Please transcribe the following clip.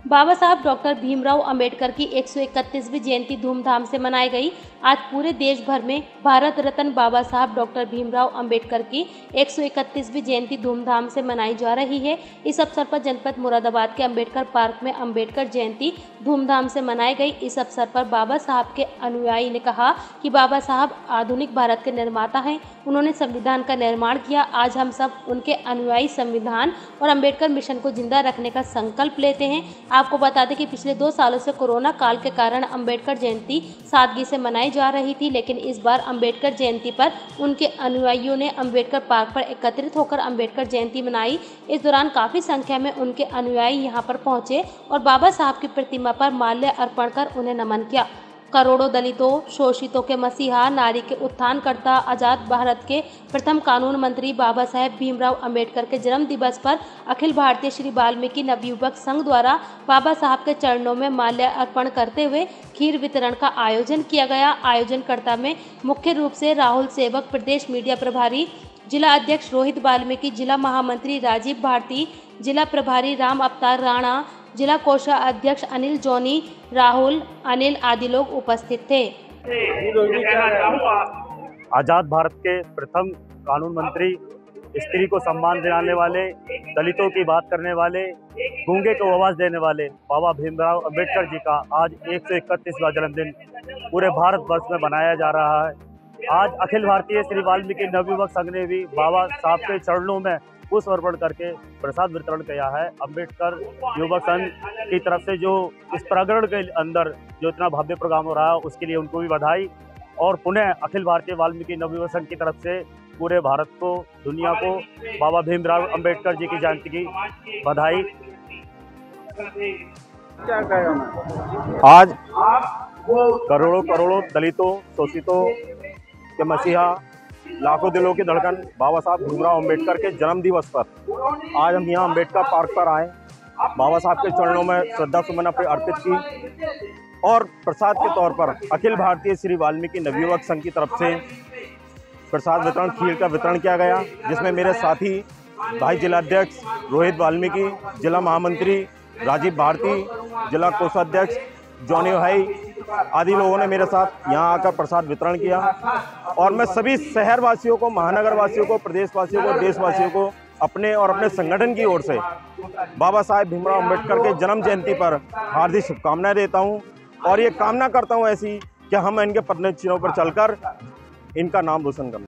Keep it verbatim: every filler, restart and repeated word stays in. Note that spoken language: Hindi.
बाबा साहब डॉक्टर भीमराव अंबेडकर की एक सौ इकतीसवीं जयंती धूमधाम से मनाई गई। आज पूरे देश भर में भारत रत्न बाबा साहब डॉक्टर भीमराव अंबेडकर की एक सौ इकतीसवीं जयंती धूमधाम से मनाई जा रही है। इस अवसर पर जनपद मुरादाबाद के अंबेडकर पार्क में अंबेडकर जयंती धूमधाम से मनाई गई। इस अवसर पर बाबा साहब के अनुयायी ने कहा कि बाबा साहब आधुनिक भारत के निर्माता हैं। उन्होंने संविधान का निर्माण किया। आज हम सब उनके अनुयायी संविधान और अंबेडकर मिशन को जिंदा रखने का संकल्प लेते हैं। आपको बता दें कि पिछले दो सालों से कोरोना काल के कारण अंबेडकर जयंती सादगी से मनाई जा रही थी, लेकिन इस बार अंबेडकर जयंती पर उनके अनुयायियों ने अंबेडकर पार्क पर एकत्रित होकर अंबेडकर जयंती मनाई। इस दौरान काफी संख्या में उनके अनुयायी यहां पर पहुंचे और बाबा साहब की प्रतिमा पर माल्य अर्पण कर उन्हें नमन किया। करोड़ों दलितों, शोषितों के मसीहा, नारी के उत्थानकर्ता, आजाद भारत के प्रथम कानून मंत्री बाबा साहेब भीमराव अंबेडकर के जन्म दिवस पर अखिल भारतीय श्री वाल्मीकि नवयुवक संघ द्वारा बाबा साहब के चरणों में माल्य अर्पण करते हुए खीर वितरण का आयोजन किया गया। आयोजनकर्ता में मुख्य रूप से राहुल सेवक, प्रदेश मीडिया प्रभारी, जिला अध्यक्ष रोहित वाल्मीकि, जिला महामंत्री राजीव भारती, जिला प्रभारी राम अवतार राणा, जिला कोषाध्यक्ष अनिल जोनी, राहुल, अनिल आदि लोग उपस्थित थे। आजाद भारत के प्रथम कानून मंत्री, स्त्री को सम्मान दिलाने वाले, दलितों की बात करने वाले, गूंगे को आवाज देने वाले बाबा भीमराव अंबेडकर जी का आज एक सौ इकतीसवां जन्मदिन पूरे भारत वर्ष में मनाया जा रहा है। आज अखिल भारतीय श्री वाल्मीकि नवयुवक संघ ने भी बाबा साहब के चरणों में पुष्प अर्पण करके प्रसाद वितरण किया है। अंबेडकर युवक संघ की तरफ से जो इस प्रांगण के अंदर जो इतना भव्य प्रोग्राम हो रहा है उसके लिए उनको भी बधाई, और पुनः अखिल भारतीय वाल्मीकि नवयुवक संघ की तरफ से पूरे भारत को, दुनिया को बाबा भीमराव अंबेडकर जी की जयंती की बधाई। क्या कहेगा? आज करोड़ों करोड़ों दलितों, शोषितों के मसीहा, लाखों दिलों की धड़कन बाबा साहब भीमराव अंबेडकर के जन्म दिवस पर आज हम यहाँ अंबेडकर पार्क पर आए। बाबा साहब के चरणों में श्रद्धा सुमन अपने अर्पित की और प्रसाद के तौर पर अखिल भारतीय श्री वाल्मीकि नवयुवक संघ की तरफ से प्रसाद वितरण, खीर का वितरण किया गया, जिसमें मेरे साथी भाई जिला अध्यक्ष रोहित वाल्मीकि, जिला महामंत्री राजीव भारती, जिला कोषाध्यक्ष जॉनी भाई आदि लोगों ने मेरे साथ यहाँ आकर प्रसाद वितरण किया। और मैं सभी शहरवासियों को, महानगर वासियों को, प्रदेशवासियों को, देशवासियों को अपने और अपने संगठन की ओर से बाबा साहेब भीमराव अंबेडकर के जन्म जयंती पर हार्दिक शुभकामनाएं देता हूं, और ये कामना करता हूं ऐसी कि हम इनके पद चिन्हों पर चलकर इनका नाम रोशन करें।